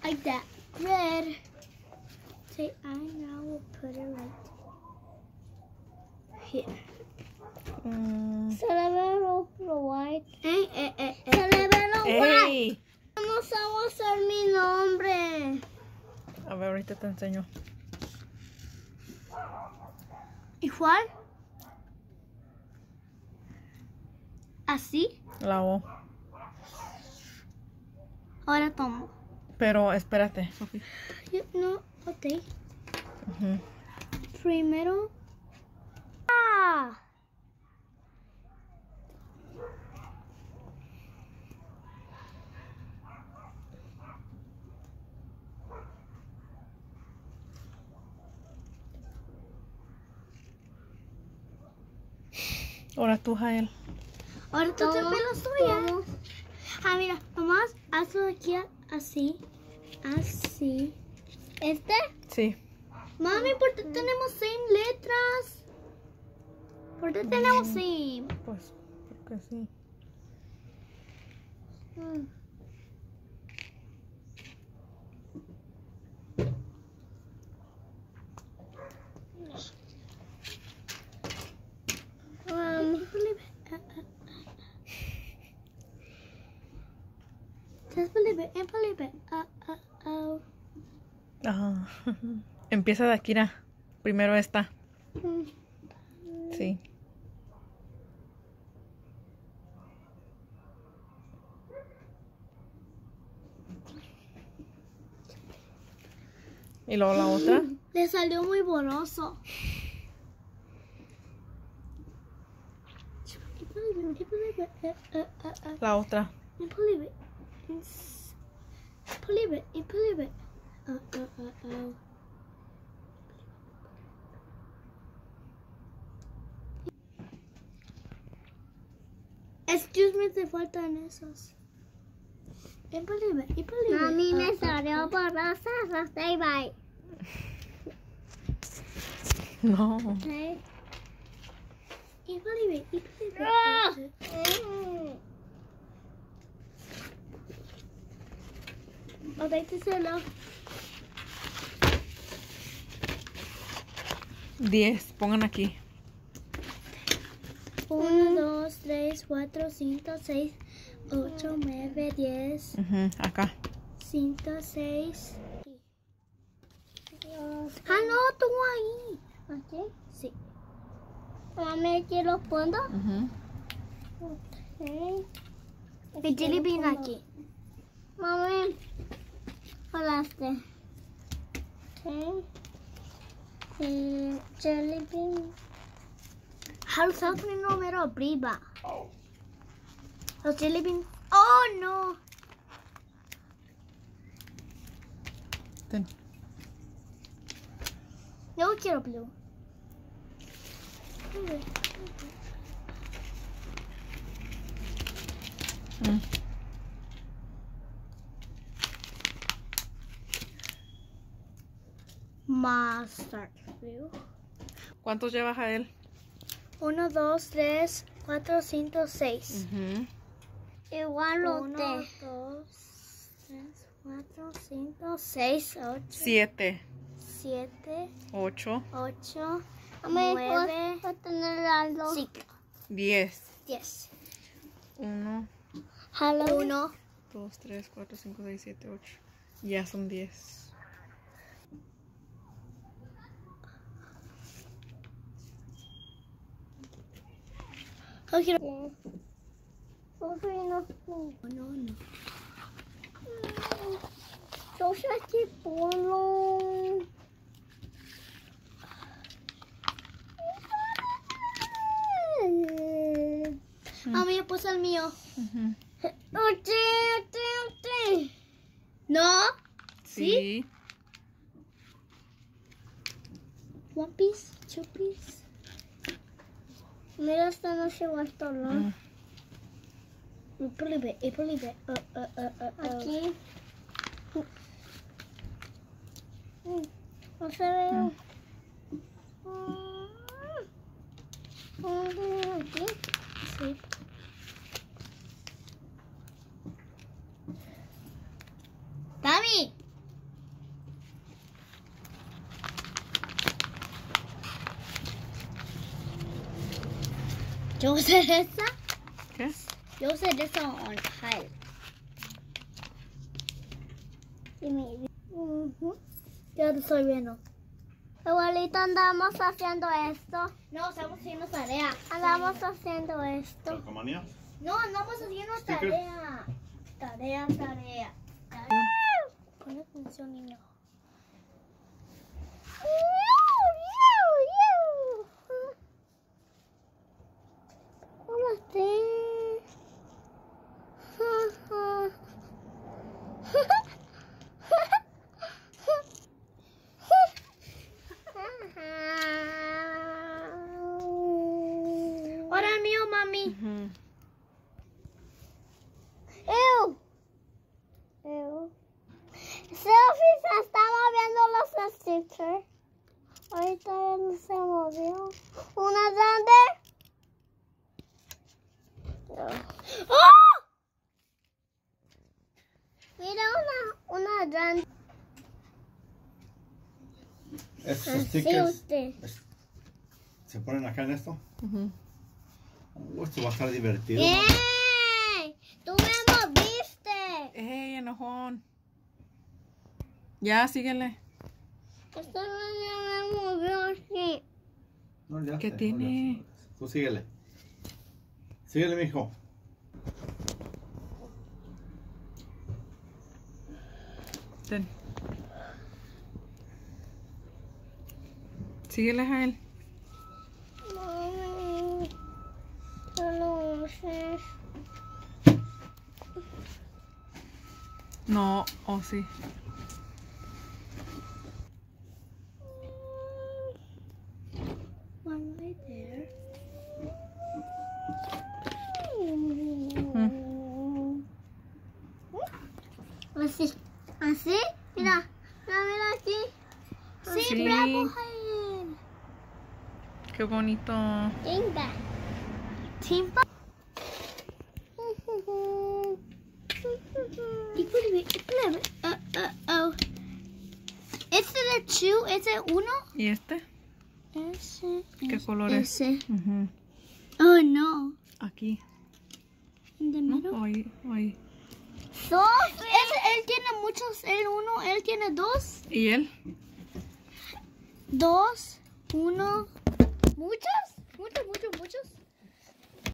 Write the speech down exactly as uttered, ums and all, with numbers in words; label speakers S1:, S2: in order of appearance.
S1: Like that. Red. Say, I now will put it right here.
S2: Mm.
S1: Se le ve lo, lo white. Eh, eh, eh, eh. Se le ve lo
S2: Ey.
S1: white. Vamos a usar mi nombre.
S2: A ver, ahorita te enseño.
S1: Igual. Así.
S2: La O.
S1: Ahora tomo.
S2: Pero espérate.
S1: Yo, no, ok.
S2: Ujú.
S1: Primero. Ah.
S2: Ahora tú, Jael.
S1: Ahora tú te pelas tuyas. Ah, mira, nomás hazlo aquí así. Así. ¿Este?
S2: Sí.
S1: Mami, ¿por qué tenemos seis letras? ¿Por qué tenemos seis?
S2: Pues, porque sí.
S1: Mm. Um, just believe it, and believe it. Uh, uh, uh.
S2: Ajá. Empieza de Akira. Primero esta.
S1: Mm.
S2: Sí. Y luego la otra.
S1: Le salió muy borroso.
S2: La otra.
S1: Believe it. It's- Believe it. Believe it. Uh, uh, uh, uh. Excuse me, te faltan esos. Y believe it. Believe it.
S3: Mami, me
S1: Uh, uh,
S3: salió
S1: uh.
S3: borrosa, no estoy bye.
S2: No.
S3: Okay.
S1: Y believe it. Y believe it.
S3: Ah.
S1: Uh, uh. Ok, te solo.
S2: Diez. Pongan aquí.
S1: uno, dos, tres, cuatro, cinco, seis, ocho, nueve, diez,
S2: Ujú, acá.
S1: cinco, seis. Ah, no, tú ahí.
S3: ¿Aquí?
S1: Sí.
S3: Mami, aquí lo pongo.
S2: Ujú.
S3: Okay.
S1: El jelly bean aquí.
S3: Mami, jalaste. Okay. Y jelly bean.
S1: How está poniendo número arriba. Los jelly beans. Oh, no.
S2: Ten.
S1: Yo quiero blue.
S2: Mm.
S1: Mustard blue.
S2: ¿Cuántos lleva Jael?
S1: Uno, dos, tres, cuatro, cinco, seis.
S2: Ujú.
S3: Igual lo
S1: Uno,
S3: te.
S1: dos, tres, cuatro, cinco, seis, ocho,
S2: Siete.
S1: siete,
S2: Ocho.
S1: ocho,
S3: Mami,
S1: nueve,
S3: voy a tener algo.
S1: cinco,
S2: Diez.
S1: diez.
S2: Uno,
S1: Uno,
S2: dos, tres, cuatro, cinco, seis, siete, ocho. Ya son diez.
S1: yo quiero.
S3: Ok, no.
S1: No, no.
S3: Yo sé que pongo.
S1: Mami, yo puse el mío.
S2: Ujú.
S3: Oye, oye, oye.
S1: ¿No?
S2: Sí.
S1: One piece, two piece.
S3: Mira, esta no se va a estar, ¿no?
S2: Mm.
S1: You believe it, you believe it. Uh, uh, uh, uh, uh.
S3: Aquí. No se ve.
S2: Mm.
S3: Mm, aquí.
S1: Sí. Dami, Yo usé esa.
S2: ¿Qué?
S1: Yo usé esa on Kyle.
S3: Y mi... Ujú.
S1: Yo te estoy viendo.
S3: Abuelita, andamos haciendo esto.
S1: No, estamos haciendo tarea.
S3: Andamos haciendo esto.
S4: ¿Calcomanía?
S1: No, andamos haciendo
S4: Sticker.
S1: tarea. Tarea, tarea. tarea. Pon atención, niño.
S3: ¿Cómo estás?
S1: Ahora el mío, mami.
S2: Ujú.
S3: Ew. Ew. Sophie se está moviendo los stickers. Ahorita ya no se movió. Una grande.
S1: ¡Oh!
S3: Mira una, una grande.
S4: Estos
S3: Así
S4: stickers
S3: usted.
S4: es- se ponen acá en esto.
S2: Ujú.
S4: Uh, esto va a estar divertido.
S3: ¡Ey! ¡Tú me moviste!
S2: ¡Ey, enojón! Ya, síguele.
S3: Esto no me movió así.
S4: No, ya
S2: ¿Qué
S4: sé,
S2: tiene?
S4: no, ya sé. Tú síguele. Síguele, mijo.
S2: Ten. Síguele a él.
S3: Mami, no lo uses.
S2: No, o oh, sí.
S1: One right there.
S3: Así. ¿Así? Mira. Mira, mira aquí.
S1: Sí,
S2: Sí.
S1: bravo, Jaime.
S2: Qué bonito.
S3: Venga.
S1: Timpa. Espérame, espérame. Uh, uh, oh. ¿Este de two? ¿Ese uno?
S2: ¿Y este?
S1: Ese.
S2: ¿Qué
S1: es-
S2: color es?
S1: Ese.
S2: Ujú.
S1: Oh, no.
S2: Aquí.
S1: In the middle.
S2: ¿No? O ahí, o ahí.
S3: Sophie.
S1: Ese- él tiene muchos. Él uno, él tiene dos.
S2: ¿Y él?
S1: Dos.